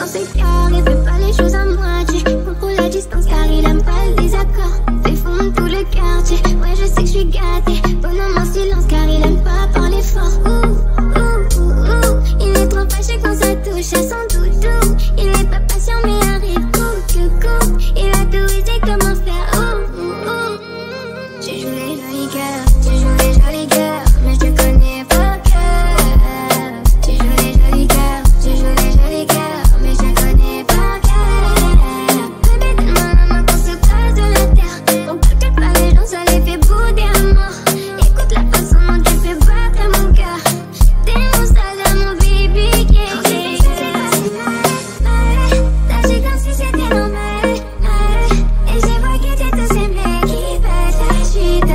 ses cœurs et fais pas les choses à moitié. Contrôle la distance car il aime pas le désaccord. Fais fondre tout le quartier, ouais je sais que je suis gâtée. Bonhomme en silence car il aime pas parler fort. Il est trop fâché quand ça touche à son doudou. Il est pas patient mais arrive coucou. Il a tout, il sait comment faire. Tu joues les jolis cœurs, tu joues les jolis cœurs, mais je te connais par cœur. Tu joues les jolis cœurs, tu joues les jolis cœurs, mais je te connais par cœur. Bébé tellement maman qu'on se passe de la terre. On parle pas les gens, ça les fait bouder à mort. Écoute la façon dont tu fais battre mon cœur. T'es mon soldat, mon baby, yeah. T'agis comme si c'était normal. Et j'ai vois que t'es tous ces mecs qui veulent ta chute.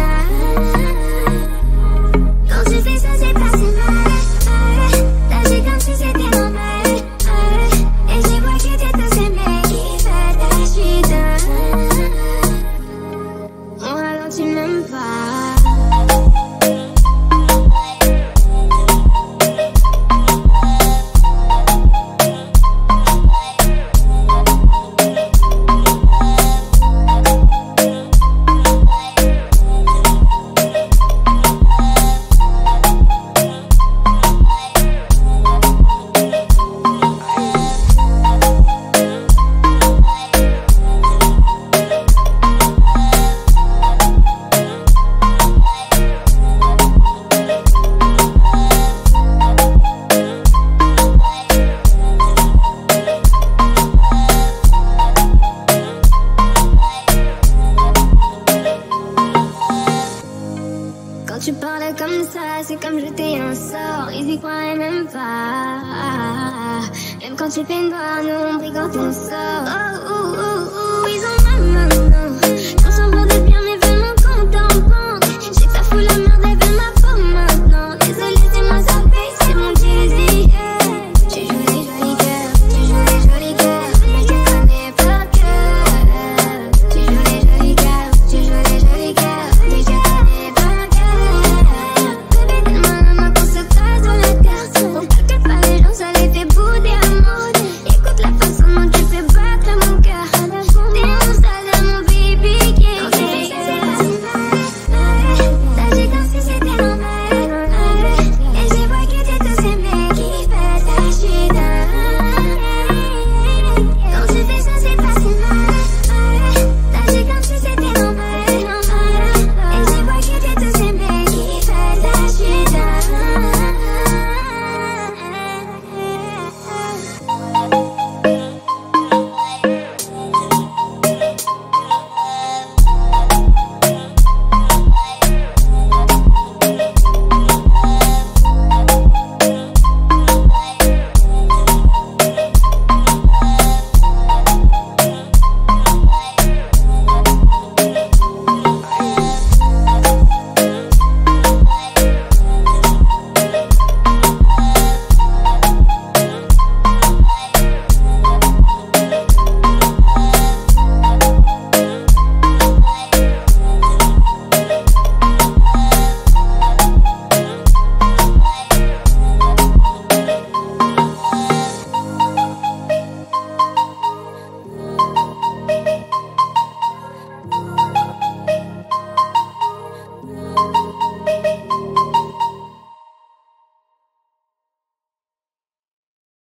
Quand tu fais ça, c'est pas si mal. T'agis comme si c'était normal. Et j'ai vois que t'es tous ces mecs qui veulent ta chute. Oh, alors tu m'aimes pas. Quand tu parles comme ça, c'est comme jeter un sort. Ils y croiraient même pas. Même quand tu fais noir, nous on brille quand on sort.